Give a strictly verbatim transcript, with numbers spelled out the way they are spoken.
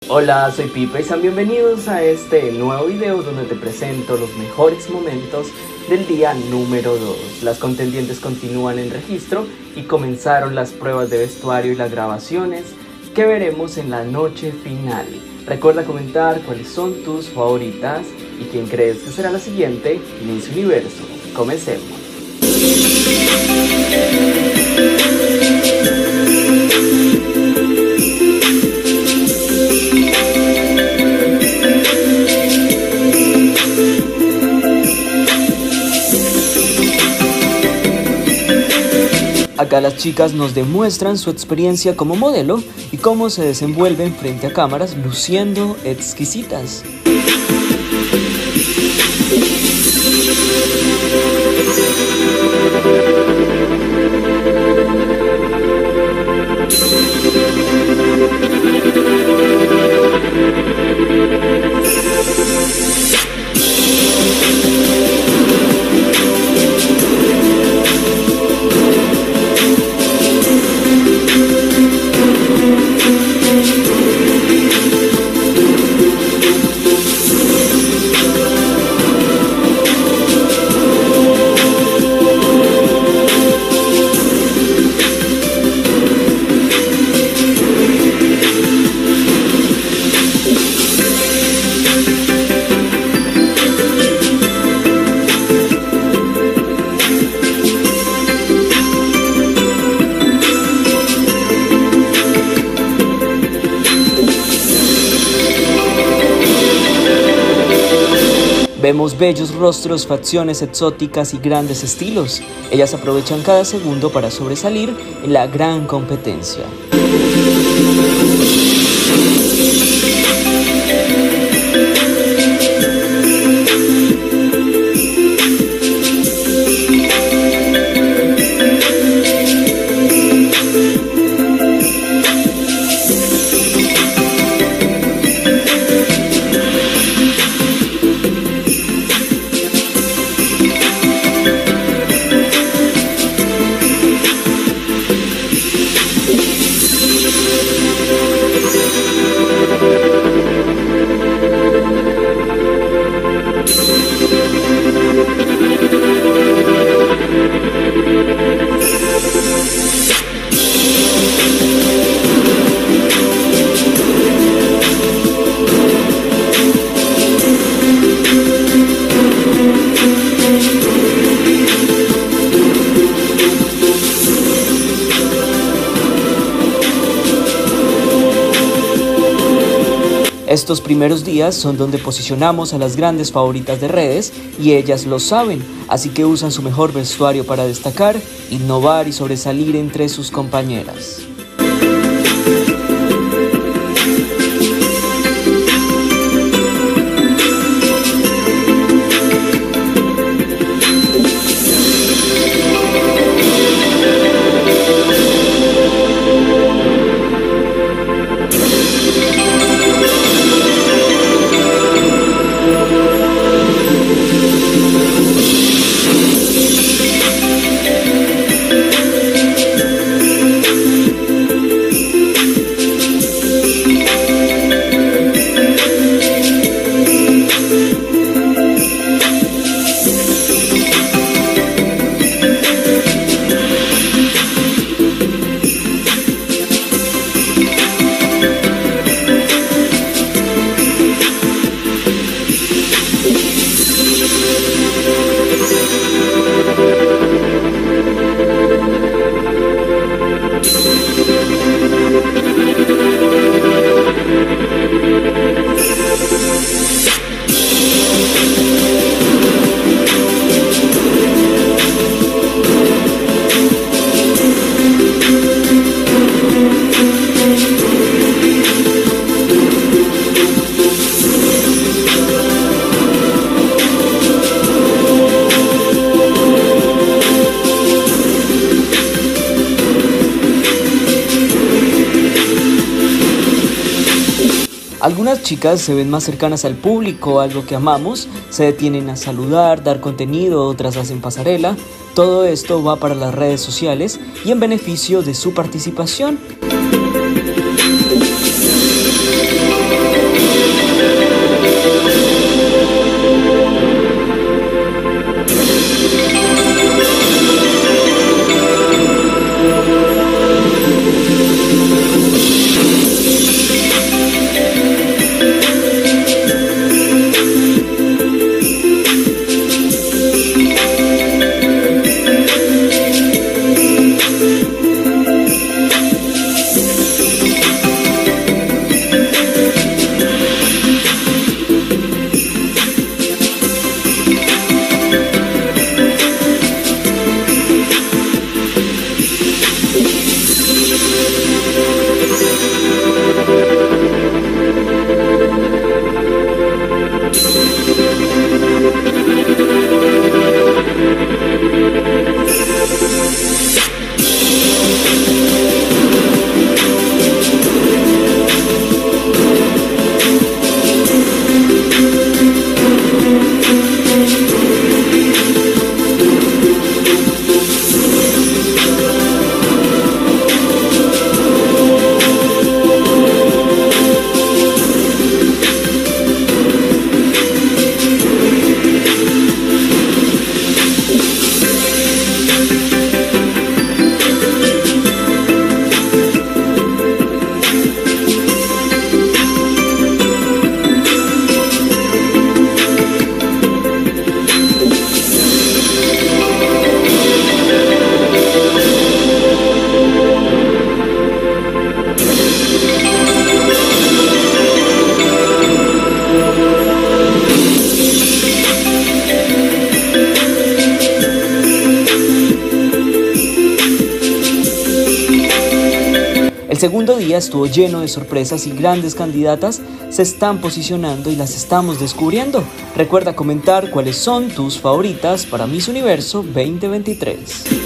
Hola, soy Pipe y sean bienvenidos a este nuevo video donde te presento los mejores momentos del día número dos. Las contendientes continúan en registro y comenzaron las pruebas de vestuario y las grabaciones que veremos en la noche final. Recuerda comentar cuáles son tus favoritas y quién crees que será la siguiente Miss Universo. Comencemos. Acá las chicas nos demuestran su experiencia como modelo y cómo se desenvuelven frente a cámaras luciendo exquisitas. Vemos bellos rostros, facciones exóticas y grandes estilos. Ellas aprovechan cada segundo para sobresalir en la gran competencia. Estos primeros días son donde posicionamos a las grandes favoritas de redes y ellas lo saben, así que usan su mejor vestuario para destacar, innovar y sobresalir entre sus compañeras. Algunas chicas se ven más cercanas al público, algo que amamos, se detienen a saludar, dar contenido, otras hacen pasarela. Todo esto va para las redes sociales y en beneficio de su participación. El segundo día estuvo lleno de sorpresas y grandes candidatas se están posicionando y las estamos descubriendo. Recuerda comentar cuáles son tus favoritas para Miss Universo veinte veintitrés.